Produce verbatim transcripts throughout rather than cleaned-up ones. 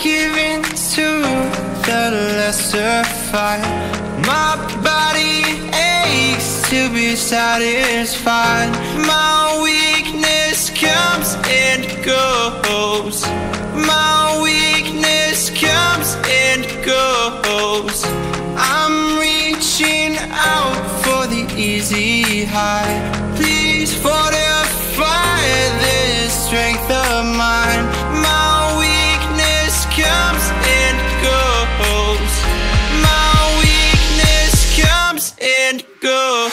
give in to the lesser fight. My body aches to be satisfied. My weakness comes and goes. My weakness comes and goes. I'm reaching out for the easy high. Please fortify this strength of mine. My weakness comes and goes. My weakness comes and goes.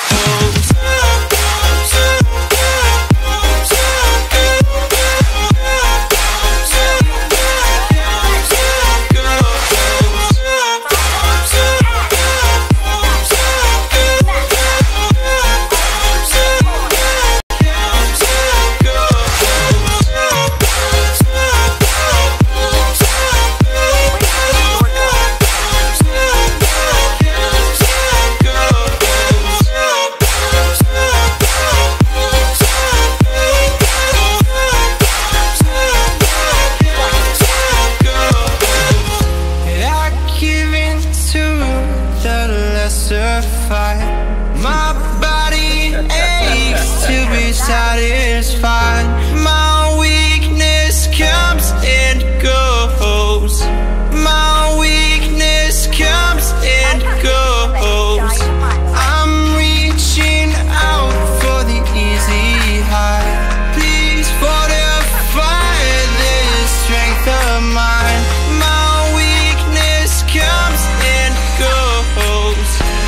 My body aches to be satisfied. My weakness comes and goes. My weakness comes and goes. I'm reaching out for the easy high. Please fortify this strength of mine. My weakness comes and goes.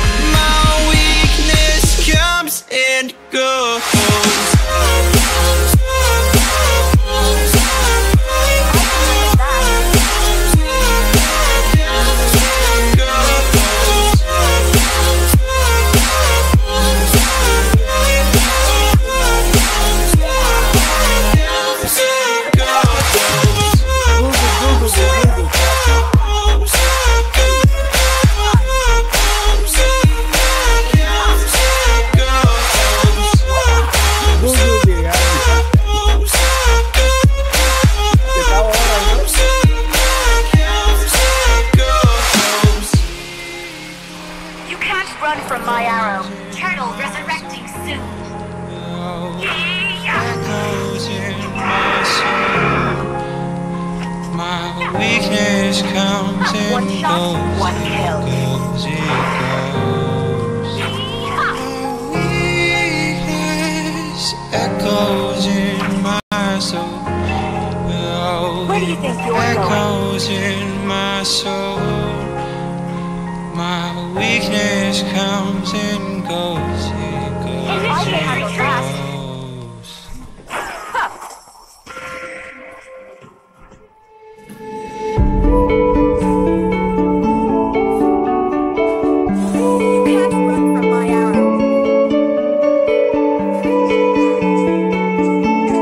And go. Run from my arrow. Turtle resurrecting soon. My weakness comes and one shot, goes. one kill. Goes, it goes. Weakness echoes in my soul. Where do you think you're going? Echoes in my soul. My weakness comes and goes, it goes, it goes. You can't run from my arrow.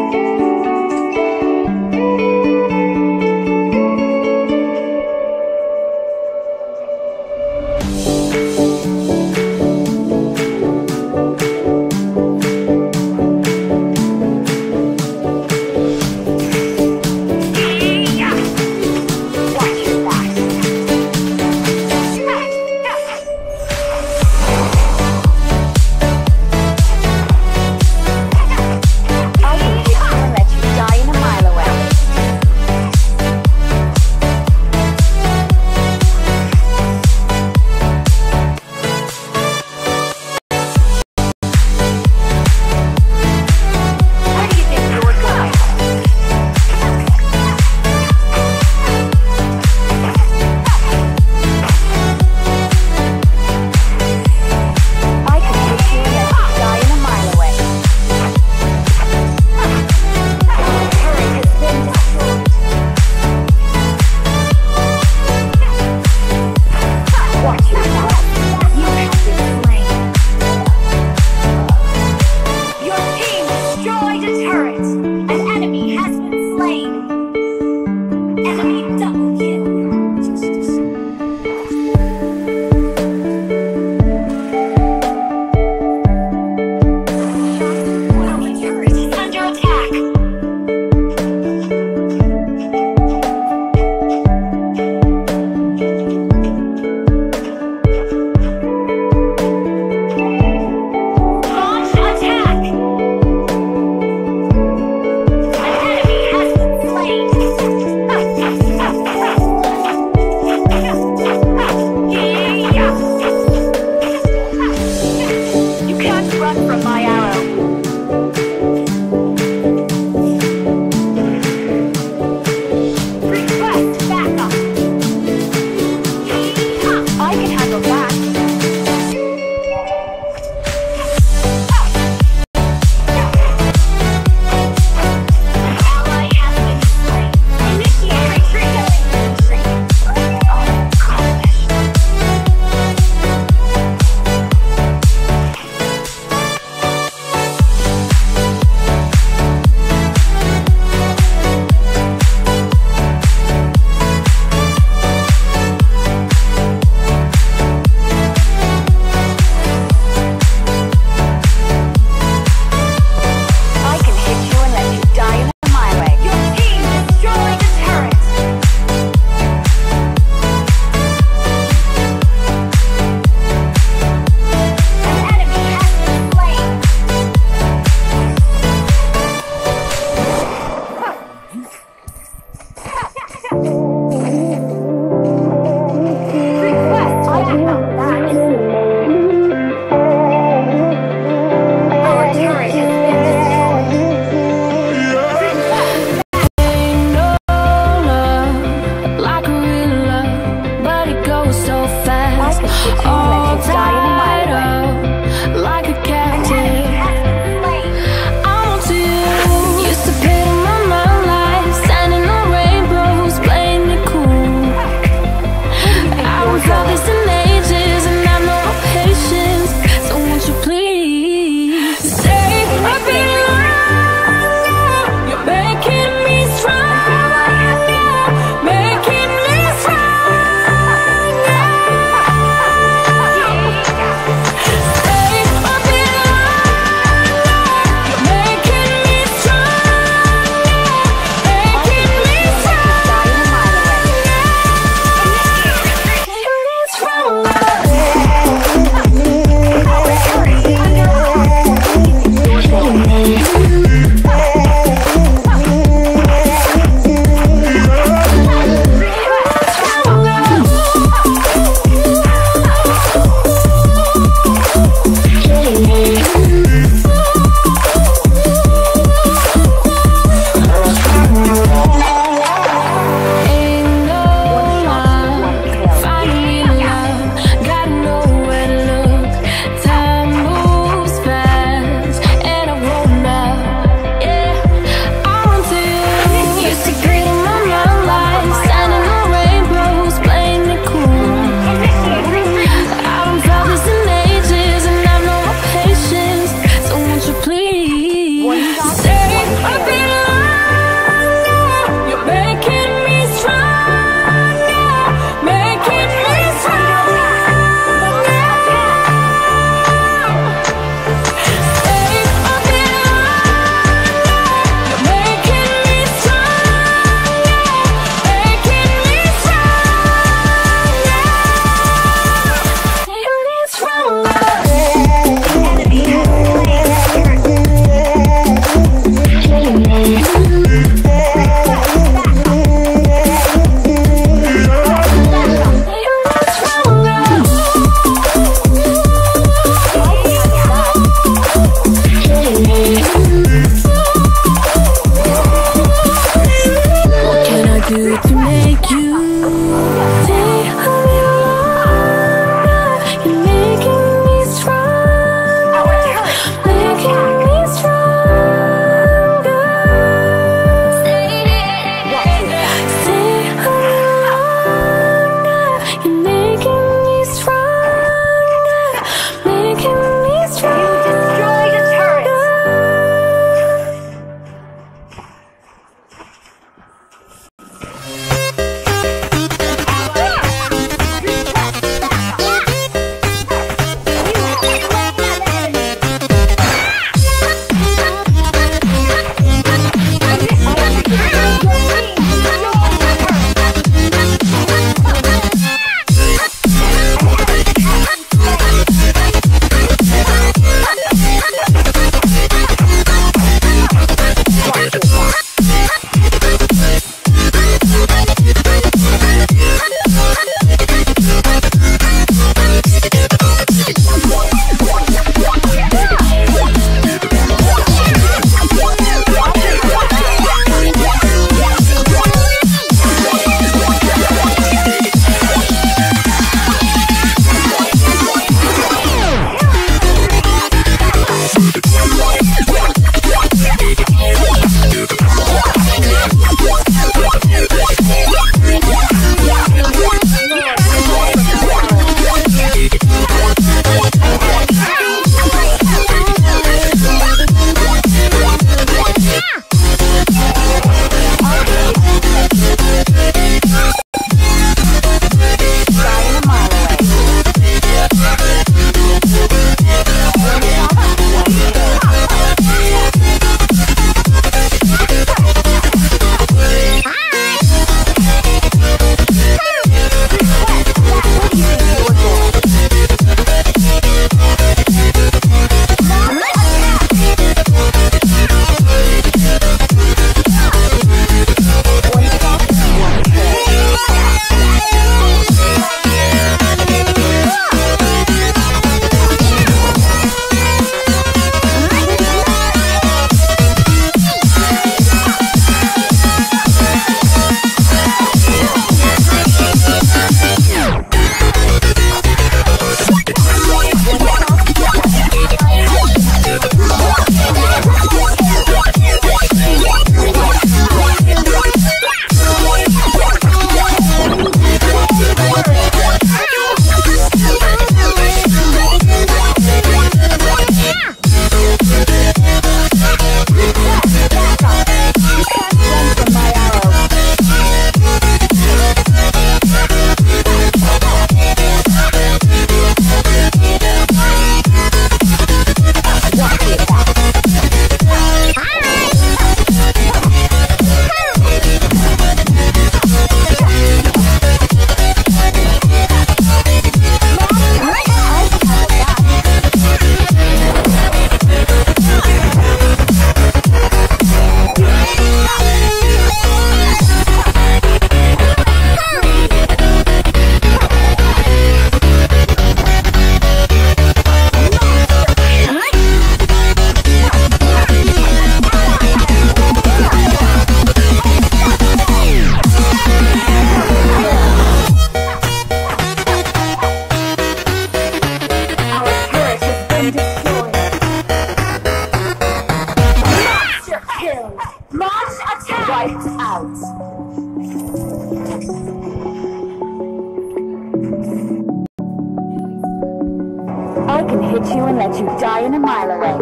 I can hit you and let you die in a mile away.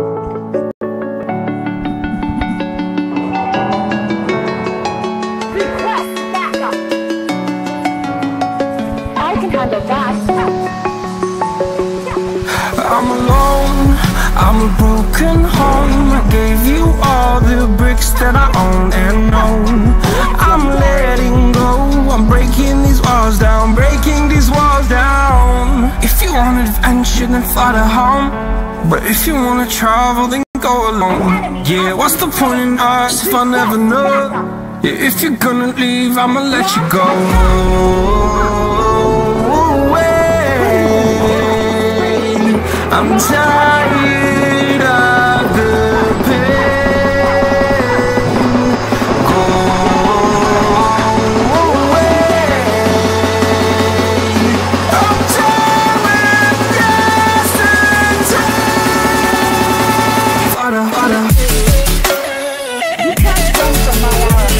Request backup! I can handle that. I'm alone, I'm a broken home. I gave you all the bricks that I own and own. I'm letting go, I'm breaking these walls down, breaking these walls down. If you want adventure, then fly to home. But if you wanna travel, then go alone. Yeah, what's the point in us if I never know? Yeah, if you're gonna leave, I'ma let you go. I'm tired of the pain. Go away. I'm tired of yesterday. Harder, harder. You can't run from my arrow.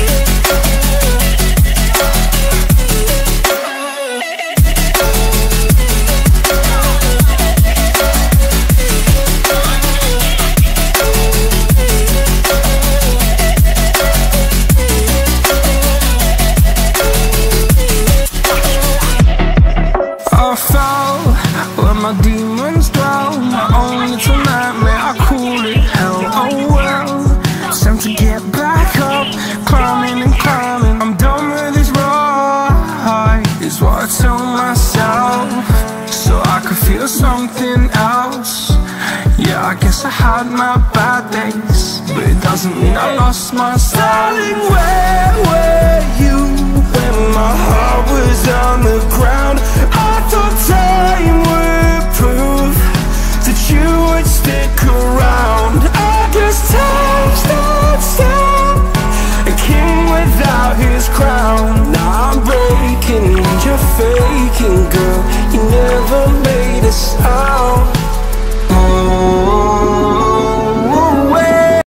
My demons dwell, my own little nightmare, I call it hell. Oh well, it's time to get back up, climbing and climbing. I'm done with this ride, is what I tell myself, so I could feel something else. Yeah, I guess I had my bad days, but it doesn't mean I lost my style. Darling, where were you when my heart was on the ground? I thought